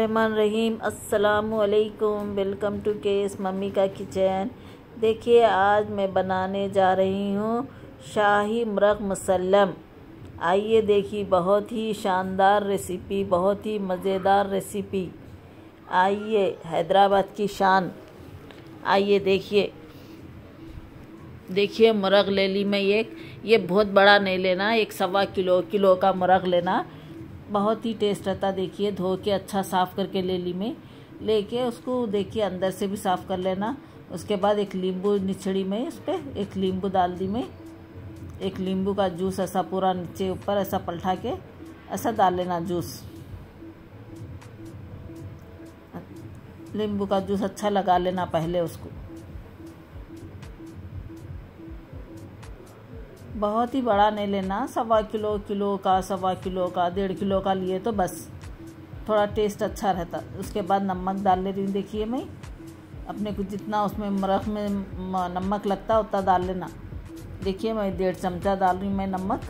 रहमान रहीम। अस्सलामु अलैकुम। वेलकम टू केस मम्मी का किचन। देखिए आज मैं बनाने जा रही हूँ शाही मरग़ मुसल्लम। आइए देखिए, बहुत ही शानदार रेसिपी, बहुत ही मज़ेदार रेसिपी। आइए, हैदराबाद की शान। आइए देखिए मुरग़ ले ली मैं एक। ये बहुत बड़ा नहीं लेना, एक 1.25 किलो का मुरग़ लेना। बहुत ही टेस्ट रहता। देखिए धो के अच्छा साफ़ करके ले ली मैं। लेके उसको देखिए अंदर से भी साफ़ कर लेना। उसके बाद एक नींबू निचड़ी में इस पर एक नींबू डाल दी मैं। एक नींबू का जूस ऐसा पूरा नीचे ऊपर ऐसा पलटा के ऐसा डाल लेना जूस। नींबू का जूस अच्छा लगा लेना पहले उसको। बहुत ही बड़ा नहीं लेना, 1.25 किलो का, 1.25 किलो का लिए तो बस थोड़ा टेस्ट अच्छा रहता। उसके बाद नमक डाल ले रही हूँ। देखिए मैं अपने को जितना उसमें मुरग़ में नमक लगता है उतना डाल लेना। देखिए मैं 1.5 चमचा डाल रही हूँ मैं नमक।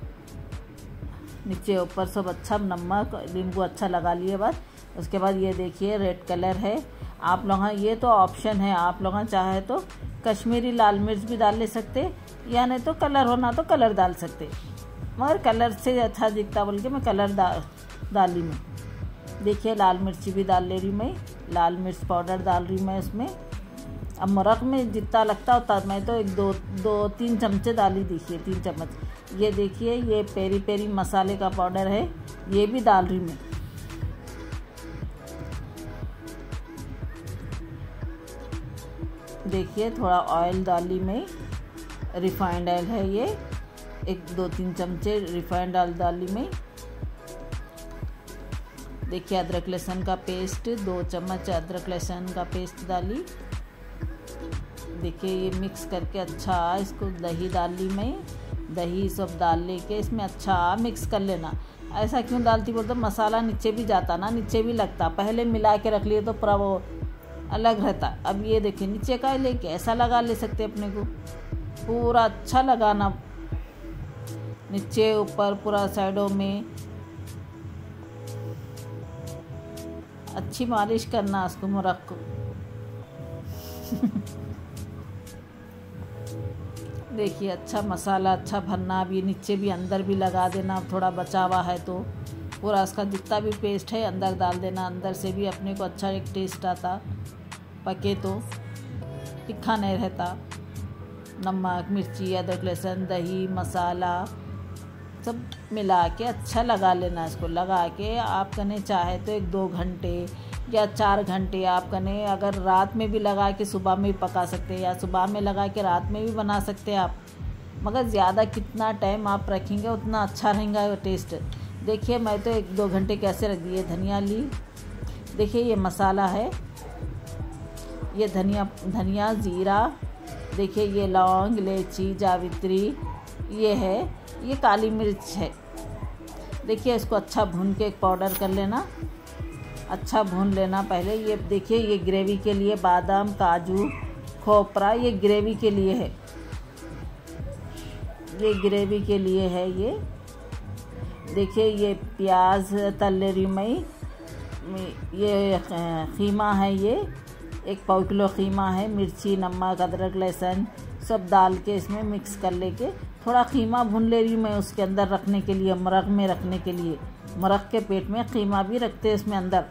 नीचे ऊपर सब अच्छा नमक नींबू अच्छा लगा लिए बाद। उसके बाद ये देखिए रेड कलर है। आप लोग ये तो ऑप्शन है, आप लोग चाहे तो कश्मीरी लाल मिर्च भी डाल ले सकते, या नहीं तो कलर होना तो कलर डाल सकते, मगर कलर से अच्छा दिखता बोल के मैं कलर डाली मैं। देखिए लाल मिर्ची भी डाल ले रही मैं, लाल मिर्च पाउडर डाल रही मैं उसमें। अब मुरग़ में जितना लगता होता मैं तो 2-3 चमचे डाली। देखिए 3 चम्मच। ये देखिए ये पेरी पेरी मसाले का पाउडर है, ये भी डाल रही मैं। देखिए थोड़ा ऑयल डाली मैं, रिफाइंड ऑयल है ये, 1-2-3 चमचे रिफाइंड ऑयल डाली मैं। देखिए अदरक लहसुन का पेस्ट 2 चम्मच अदरक लहसुन का पेस्ट डाली। देखिए ये मिक्स करके अच्छा इसको दही डाली मैं। दही सब डाल लेके इसमें अच्छा मिक्स कर लेना। ऐसा क्यों डालती बोलते मसाला नीचे भी जाता ना, नीचे भी लगता। पहले मिला के रख लिए तो पूरा वो अलग रहता। अब ये देखिए नीचे का लेके ऐसा लगा ले सकते अपने को। पूरा अच्छा लगाना नीचे ऊपर पूरा साइडों में अच्छी मालिश करना उसको मुरग़ को। देखिए अच्छा मसाला अच्छा भरना। अब ये नीचे भी अंदर भी लगा देना, थोड़ा बचा हुआ है तो पूरा उसका जितना भी पेस्ट है अंदर डाल देना। अंदर से भी अपने को अच्छा एक टेस्ट आता, पके तो तीखा नहीं रहता। नमक मिर्ची अदरक लहसुन दही मसाला सब मिला के अच्छा लगा लेना। इसको लगा के आप करने चाहे तो 1-2 घंटे या 4 घंटे आप करने, अगर रात में भी लगा के सुबह में भी पका सकते हैं, या सुबह में लगा के रात में भी बना सकते हैं आप। मगर ज़्यादा कितना टाइम आप रखेंगे उतना अच्छा रहेगा वो टेस्ट। देखिए मैं तो 1-2 घंटे कैसे रख दिए। धनिया ली, देखिए ये मसाला है, ये धनिया ज़ीरा, देखिए ये लौंग इलायची जावित्री ये है, ये काली मिर्च है। देखिए इसको अच्छा भून के एक पाउडर कर लेना, अच्छा भून लेना पहले। ये देखिए ये ग्रेवी के लिए बादाम काजू खोपरा ये ग्रेवी के लिए है, ये ग्रेवी के लिए है ये। देखिए ये प्याज तल ले रही मैं। ये ख़ीमा है, ये 1 किलो ख़ीमा है। मिर्ची नमक अदरक लहसुन सब डाल के इसमें मिक्स कर लेके थोड़ा ख़ीमा भून ले रही हूँ मैं उसके अंदर रखने के लिए, मुरग़ में रखने के लिए। मुरग़ के पेट में ख़ीमा भी रखते हैं इसमें अंदर।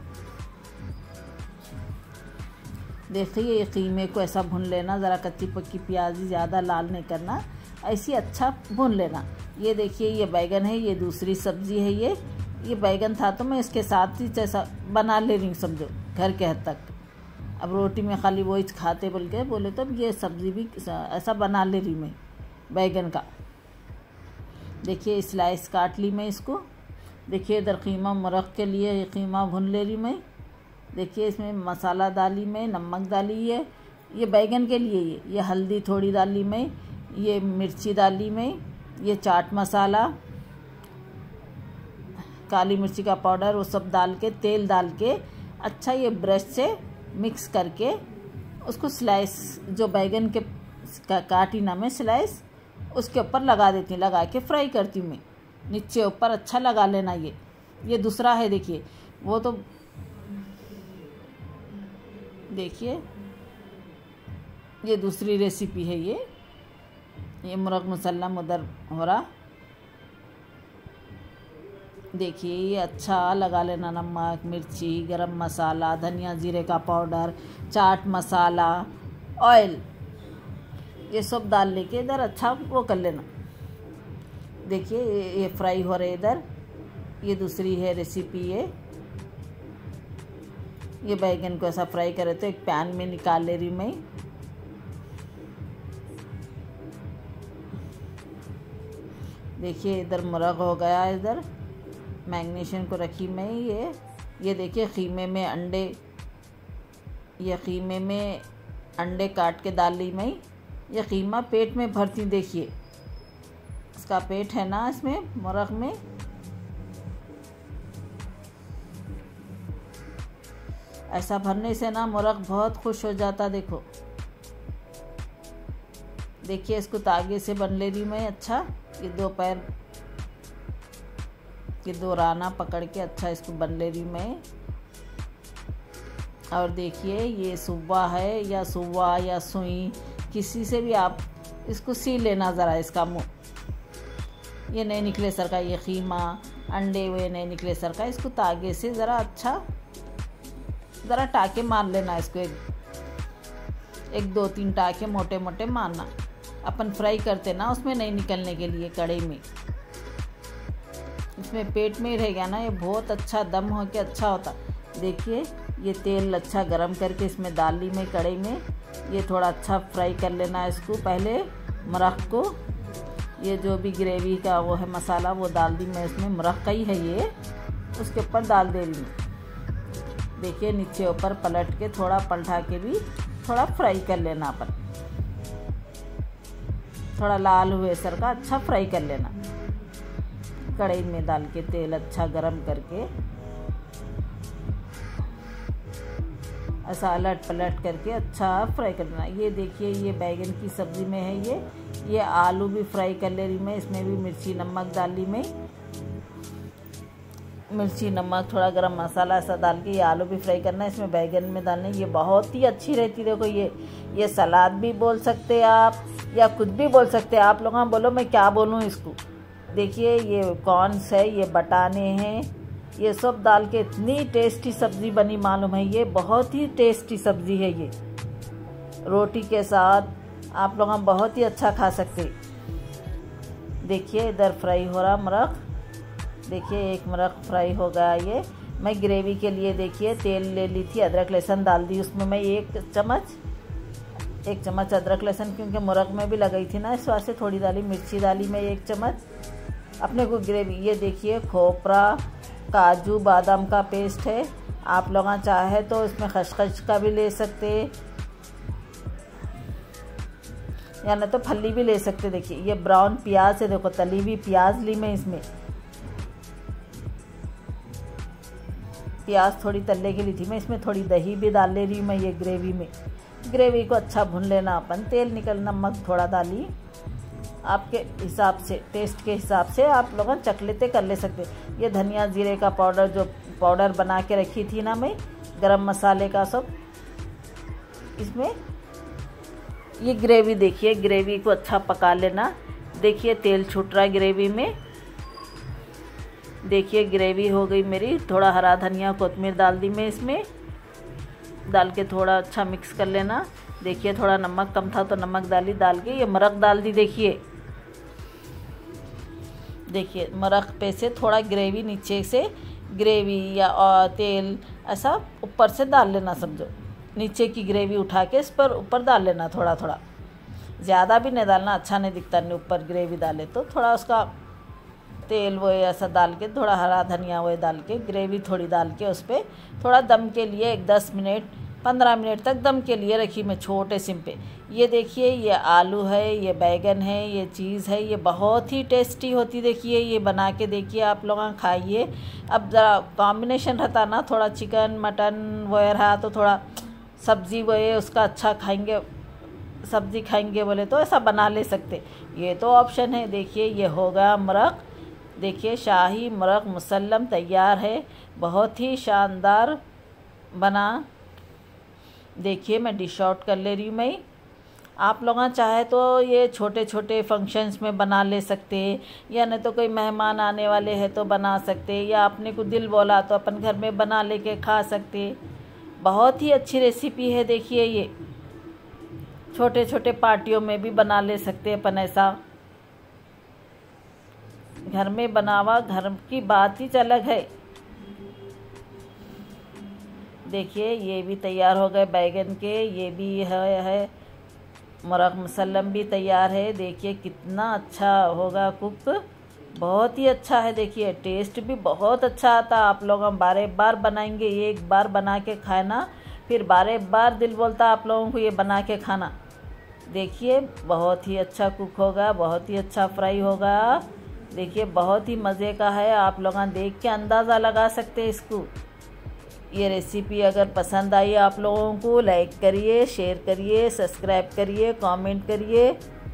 देखिए ये ख़ीमे को ऐसा भून लेना, ज़रा कच्ची पक्की प्याज़ी ज़्यादा लाल नहीं करना, ऐसी अच्छा भून लेना। ये देखिए ये बैगन है, ये दूसरी सब्ज़ी है। ये बैगन था तो मैं इसके साथ ही जैसा बना ले रही हूँ समझो घर के हद तक। अब रोटी में खाली वही खाते बोले तो ये सब्ज़ी भी ऐसा बना ले रही मैं बैगन का। देखिए स्लाइस काट ली मैं इसको। देखिए इधर ख़ीमा मुरग़ के लिए ख़ीमा भून ले रही मैं। देखिए इसमें मसाला डाली मैं, नमक डाली है, ये बैगन के लिए ये हल्दी थोड़ी डाली मैं, ये मिर्ची डाली मैं, ये चाट मसाला काली मिर्ची का पाउडर वो सब डाल के तेल डाल के अच्छा ये ब्रश से मिक्स करके उसको स्लाइस जो बैगन के काटी ना मैं स्लाइस उसके ऊपर लगा देती हूँ, लगा के फ्राई करती हूँ मैं। नीचे ऊपर अच्छा लगा लेना। ये दूसरा है देखिए, वो तो देखिए ये दूसरी रेसिपी है। ये मुर्ग मुसल्लम उधर हो रहा। देखिए ये अच्छा लगा लेना, नमक, मिर्ची, गरम मसाला, धनिया जीरे का पाउडर, चाट मसाला, ऑयल, ये सब डाल लेके इधर अच्छा वो कर लेना। देखिए ये फ्राई हो रहे इधर। ये दूसरी है रेसिपी। ये बैगन को ऐसा फ्राई करे तो एक पैन में निकाल ले रही मैं। देखिए इधर मुर्ग हो गया, इधर मैग्नेशन को रखी मैं। ये देखिए कीमे में अंडे, ये कीमे में अंडे काट के डाल ली मैं। ये कीमा पेट में भरती, देखिए इसका पेट है ना इसमें मुर्ग में। ऐसा भरने से ना मुर्ग बहुत खुश हो जाता। देखो देखिए इसको तागे से बन ले रही मैं अच्छा। ये दो पैर के दो राना पकड़ के अच्छा इसको बन ले रही मैं। और देखिए ये सुवा है या सुवा या सुई, किसी से भी आप इसको सी लेना ज़रा इसका मुँह। ये नहीं निकले सर का, ये कीमा अंडे हुए नहीं निकले सर का। इसको तागे से ज़रा अच्छा ज़रा टाके मार लेना इसको। एक दो तीन टाके मोटे मोटे मारना। अपन फ्राई करते ना उसमें नहीं निकलने के लिए कढ़ाई में, इसमें पेट में ही रह गया ना। ये बहुत अच्छा दम हो के अच्छा होता। देखिए ये तेल अच्छा गरम करके इसमें डाल ली मैं कढ़ाई में। ये थोड़ा अच्छा फ्राई कर लेना इसको पहले मुर्ग को। ये जो भी ग्रेवी का वो है मसाला वो डाल दी मैं इसमें, मुर्ग का ही है ये, उसके ऊपर डाल दे रही हूँ। देखिए नीचे ऊपर पलट के थोड़ा पलटा के भी थोड़ा फ्राई कर लेना अपन। थोड़ा लाल हुए सर का अच्छा फ्राई कर लेना। कढ़ाई में डाल के तेल अच्छा गरम करके ऐसा अलट पलट करके अच्छा फ्राई कर लेना। ये देखिए ये बैगन की सब्ज़ी में है ये आलू भी फ्राई कर ले रही मैं। इसमें भी मिर्ची नमक डाल ली मैं, मिर्ची नमक थोड़ा गरम मसाला ऐसा डाल के ये आलू भी फ्राई करना है। इसमें बैगन में डालने, ये बहुत ही अच्छी रहती। देखो ये सलाद भी बोल सकते आप या कुछ भी बोल सकते हैं आप लोग। हाँ बोलो, मैं क्या बोलूँ इसको। देखिए ये कॉर्न्स है, ये बटाने हैं, ये सब डाल के इतनी टेस्टी सब्ज़ी बनी मालूम है। ये बहुत ही टेस्टी सब्ज़ी है। ये रोटी के साथ आप लोग हम बहुत ही अच्छा खा सकते। देखिए इधर फ्राई हो रहा मुर्ग। देखिए एक मुर्ग फ्राई हो गया। ये मैं ग्रेवी के लिए देखिए तेल ले ली थी, अदरक लहसुन डाल दी उसमें मैं एक चम्मच अदरक लहसुन, क्योंकि मुर्ग में भी लगाई थी ना इस वास्ते थोड़ी डाली। मिर्ची डाली मैं एक चम्मच अपने को ग्रेवी। ये देखिए खोपरा काजू बादाम का पेस्ट है। आप लोग चाहे तो इसमें खसखस का भी ले सकते या न तो फली भी ले सकते। देखिए ये ब्राउन प्याज है, देखो तली हुई प्याज ली मैं इसमें। प्याज थोड़ी तलने के लिए थी मैं, इसमें थोड़ी दही भी डाल ले रही हूँ मैं। ये ग्रेवी में ग्रेवी को अच्छा भून लेना अपन। तेल निकल, नमक थोड़ा डाली आपके हिसाब से, टेस्ट के हिसाब से आप लोग चख लेते कर ले सकते। ये धनिया जीरे का पाउडर जो पाउडर बना के रखी थी ना मैं, गरम मसाले का सब इसमें। ये ग्रेवी देखिए, ग्रेवी को अच्छा पका लेना। देखिए तेल छूट रहा है ग्रेवी में। देखिए ग्रेवी हो गई मेरी। थोड़ा हरा धनिया कोतमीर डाल दी मैं इसमें, डाल के थोड़ा अच्छा मिक्स कर लेना। देखिए थोड़ा नमक कम था तो नमक डाल के ये मुर्ग डाल दी। देखिए मुर्ग पे से थोड़ा ग्रेवी नीचे से ग्रेवी या तेल ऐसा ऊपर से डाल लेना। समझो नीचे की ग्रेवी उठा के इस पर ऊपर डाल लेना थोड़ा थोड़ा, ज़्यादा भी नहीं डालना, अच्छा नहीं दिखता। नहीं ऊपर ग्रेवी डाले तो थोड़ा उसका तेल वो ऐसा डाल के थोड़ा हरा धनिया वो डाल के ग्रेवी थोड़ी डाल के उस पर थोड़ा दम के लिए एक 10 मिनट 15 मिनट तक दम के लिए रखी मैं छोटे सिम पे। ये देखिए ये आलू है, ये बैगन है, ये चीज़ है, ये बहुत ही टेस्टी होती। देखिए ये बना के देखिए आप लोग खाइए। अब ज़रा कॉम्बिनेशन रहता ना, थोड़ा चिकन मटन वो रहा तो थोड़ा सब्ज़ी वो उसका अच्छा खाएंगे, सब्ज़ी खाएंगे बोले तो ऐसा बना ले सकते। ये तो ऑप्शन है। देखिए ये होगा मुर्ग। देखिए शाही मुर्ग मुसल्लम तैयार है। बहुत ही शानदार बना। देखिए मैं डिश आउट कर ले रही हूँ मैं। आप लोग चाहे तो ये छोटे छोटे फंक्शंस में बना ले सकते हैं, या नहीं तो कोई मेहमान आने वाले हैं तो बना सकते हैं, या अपने को दिल बोला तो अपन घर में बना लेके खा सकते हैं। बहुत ही अच्छी रेसिपी है। देखिए ये छोटे छोटे पार्टियों में भी बना ले सकते हैं अपन। ऐसा घर में बनावा घर की बात ही अलग है। देखिए ये भी तैयार हो गए बैगन के। ये भी है मुर्ग मुसल्लम भी तैयार है। देखिए कितना अच्छा होगा कुक, बहुत ही अच्छा है। देखिए टेस्ट भी बहुत अच्छा आता। आप लोग हम बार बार बनाएंगे। एक बार बना के खाना, फिर बार बार दिल बोलता आप लोगों को ये बना के खाना। देखिए बहुत ही अच्छा कुक होगा, बहुत ही अच्छा फ्राई होगा। देखिए बहुत ही मज़े का है। आप लोग देख के अंदाज़ा लगा सकते हैं इसको। ये रेसिपी अगर पसंद आई आप लोगों को, लाइक करिए, शेयर करिए, सब्सक्राइब करिए, कमेंट करिए।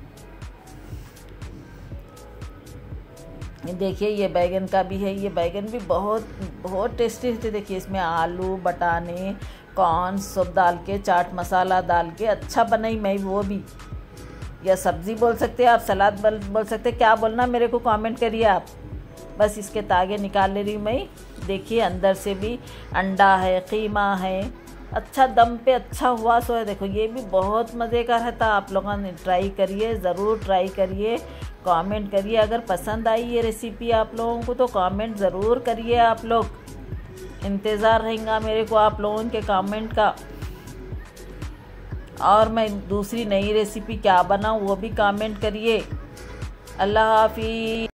देखिए ये बैगन का भी है। ये बैगन भी बहुत बहुत टेस्टी है। देखिए इसमें आलू, बटाने, कॉर्न सब डाल के, चाट मसाला डाल के अच्छा बनाई मैं वो भी। या सब्ज़ी बोल सकते हैं आप, सलाद बोल सकते हैं, क्या बोलना मेरे को कमेंट करिए आप। बस इसके तागे निकाल ले रही हूँ मैं। देखिए अंदर से भी अंडा है, कीमा है, अच्छा दम पे अच्छा हुआ सो है। देखो ये भी बहुत मज़े का रहता। आप लोगों ने ट्राई करिए, ज़रूर ट्राई करिए, कमेंट करिए। अगर पसंद आई ये रेसिपी आप लोगों को तो कमेंट ज़रूर करिए आप लोग। इंतज़ार रहेगा मेरे को आप लोगों के कमेंट का। और मैं दूसरी नई रेसिपी क्या बनाऊँ वो भी कमेंट करिए। अल्लाह हाफिज़।